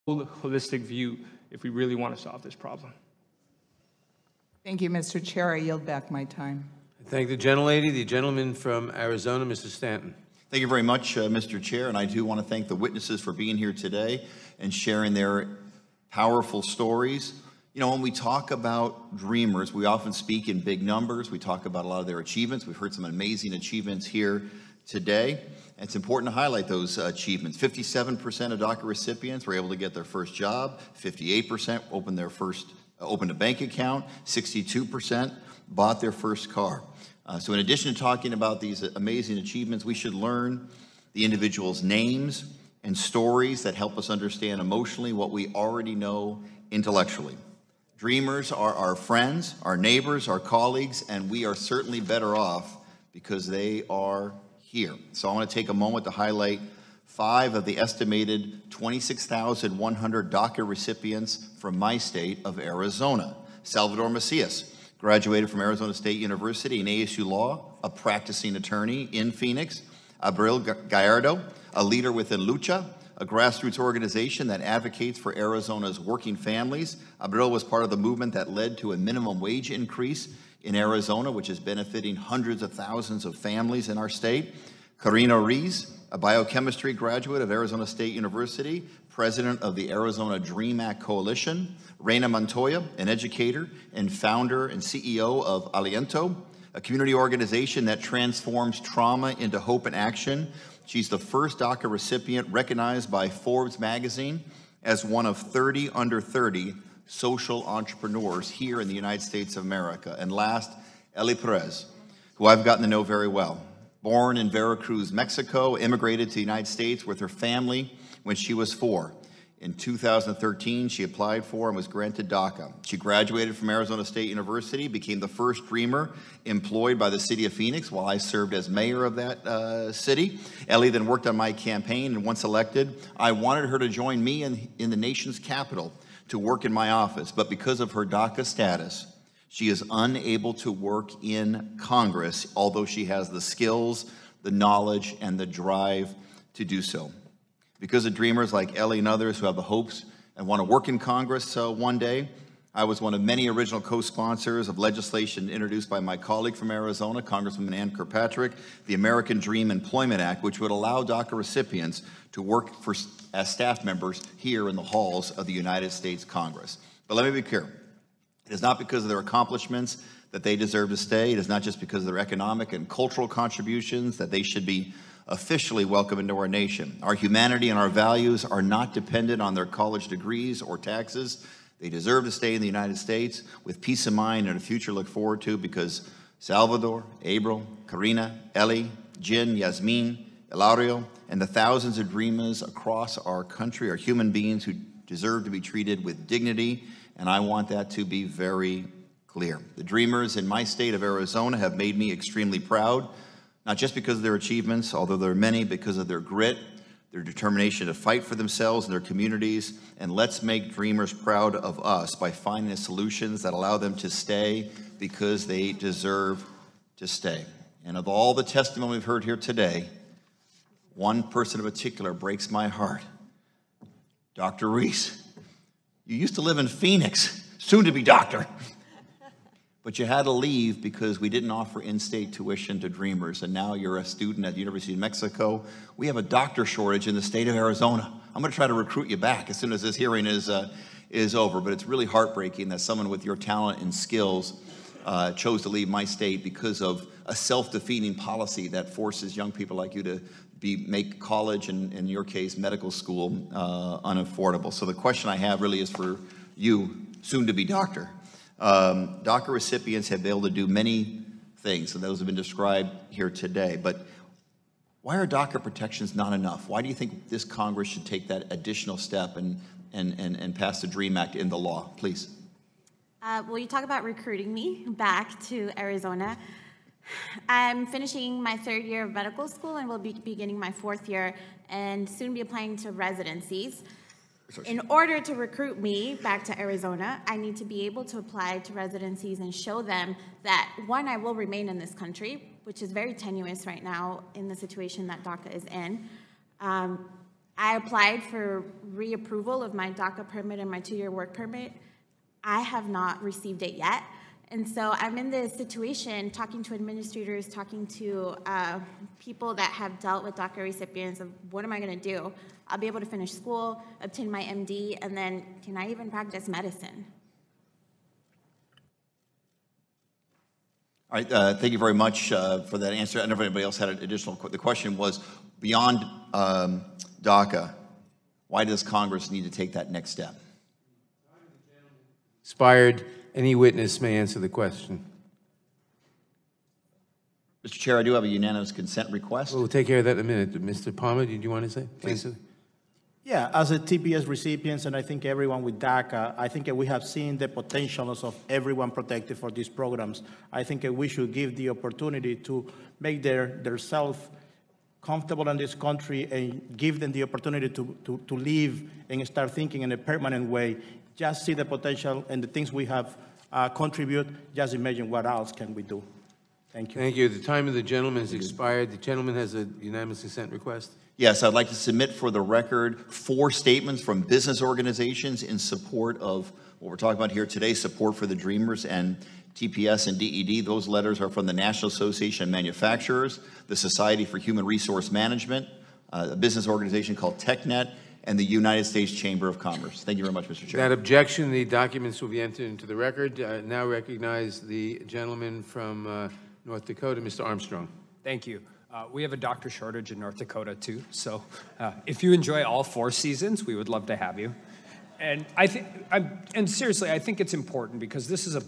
holistic view if we really want to solve this problem. Thank you, Mr. Chair. I yield back my time. Thank the gentlelady. The gentleman from Arizona, Mr. Stanton. Thank you very much, Mr. Chair, and I do want to thank the witnesses for being here today and sharing their powerful stories. You know, when we talk about dreamers, we often speak in big numbers. We talk about a lot of their achievements. We've heard some amazing achievements here today. And it's important to highlight those achievements. 57% of DACA recipients were able to get their first job. 58% opened a bank account. 62% bought their first car. So in addition to talking about these amazing achievements, we should learn the individuals' names and stories that help us understand emotionally what we already know intellectually. Dreamers are our friends, our neighbors, our colleagues, and we are certainly better off because they are here. So I want to take a moment to highlight 5 of the estimated 26,100 DACA recipients from my state of Arizona. Salvador Macias graduated from Arizona State University in ASU Law, a practicing attorney in Phoenix. Abril Gallardo, a leader within Lucha, a grassroots organization that advocates for Arizona's working families. Abril was part of the movement that led to a minimum wage increase in Arizona, which is benefiting hundreds of thousands of families in our state. Karina Rees, a biochemistry graduate of Arizona State University, president of the Arizona DREAM Act Coalition. Reina Montoya, an educator and founder and CEO of Aliento, a community organization that transforms trauma into hope and action. She's the first DACA recipient recognized by Forbes magazine as one of 30 under 30 social entrepreneurs here in the United States of America. And last, Eli Perez, who I've gotten to know very well. Born in Veracruz, Mexico, immigrated to the United States with her family when she was 4. In 2013, she applied for and was granted DACA. She graduated from Arizona State University, became the first Dreamer employed by the city of Phoenix while I served as mayor of that city. Ellie then worked on my campaign, and once elected, I wanted her to join me in the nation's capital to work in my office. But because of her DACA status, she is unable to work in Congress, although she has the skills, the knowledge, and the drive to do so. Because of dreamers like Ellie and others who have the hopes and want to work in Congress one day, I was one of many original co-sponsors of legislation introduced by my colleague from Arizona, Congresswoman Ann Kirkpatrick, the American Dream Employment Act, which would allow DACA recipients to work as staff members here in the halls of the United States Congress. But let me be clear. It is not because of their accomplishments that they deserve to stay. It is not just because of their economic and cultural contributions that they should be officially welcome into our nation. Our humanity and our values are not dependent on their college degrees or taxes. They deserve to stay in the United States with peace of mind and a future to look forward to because Salvador, Abril, Karina, Ellie, Jin, Yasmin, Elario, and the thousands of dreamers across our country are human beings who deserve to be treated with dignity, and I want that to be very clear. The dreamers in my state of Arizona have made me extremely proud, not just because of their achievements, although there are many, because of their grit, their determination to fight for themselves and their communities. And let's make dreamers proud of us by finding the solutions that allow them to stay because they deserve to stay. And of all the testimony we've heard here today, one person in particular breaks my heart. Dr. Rees, you used to live in Phoenix, soon to be doctor. But you had to leave because we didn't offer in-state tuition to dreamers, and now you're a student at the University of Mexico. We have a doctor shortage in the state of Arizona. I'm going to try to recruit you back as soon as this hearing is over, but it's really heartbreaking that someone with your talent and skills chose to leave my state because of a self-defeating policy that forces young people like you to make college, and in your case, medical school, unaffordable. So the question I have really is for you, soon-to-be doctor. DACA recipients have been able to do many things, and those have been described here today. But why are DACA protections not enough? Why do you think this Congress should take that additional step and pass the DREAM Act into law? Please. Well, you talk about recruiting me back to Arizona. I'm finishing my 3rd year of medical school and will be beginning my 4th year and soon be applying to residencies. In order to recruit me back to Arizona, I need to be able to apply to residencies and show them that, one, I will remain in this country, which is very tenuous right now in the situation that DACA is in. I applied for reapproval of my DACA permit and my 2-year work permit. I have not received it yet. And so I'm in this situation, talking to administrators, talking to people that have dealt with DACA recipients of what am I going to do? I'll be able to finish school, obtain my MD, and then can I even practice medicine? All right, thank you very much for that answer. I don't know if anybody else had an additional, the question was, beyond DACA, why does Congress need to take that next step? Expired. Any witness may answer the question. Mr. Chair, I do have a unanimous consent request. We'll take care of that in a minute. Mr. Palmer, did you want to say? Please. Answer? Yeah, as a TPS recipients, and I think everyone with DACA, I think we have seen the potentials of everyone protected for these programs. I think we should give the opportunity to make their self comfortable in this country and give them the opportunity to live and start thinking in a permanent way. Just see the potential and the things we have contribute. Just imagine what else can we do. Thank you. Thank you. The time of the gentleman has expired. The gentleman has a unanimous consent request. Yes, I'd like to submit for the record 4 statements from business organizations in support of what we're talking about here today, support for the Dreamers and TPS and DED. Those letters are from the National Association of Manufacturers, the Society for Human Resource Management, a business organization called TechNet, and the United States Chamber of Commerce. Thank you very much, Mr. Chair. That objection, the documents will be entered into the record. Now recognize the gentleman from North Dakota, Mr. Armstrong. Thank you. We have a doctor shortage in North Dakota too, so if you enjoy all 4 seasons, we would love to have you. And seriously, I think it's important because this is a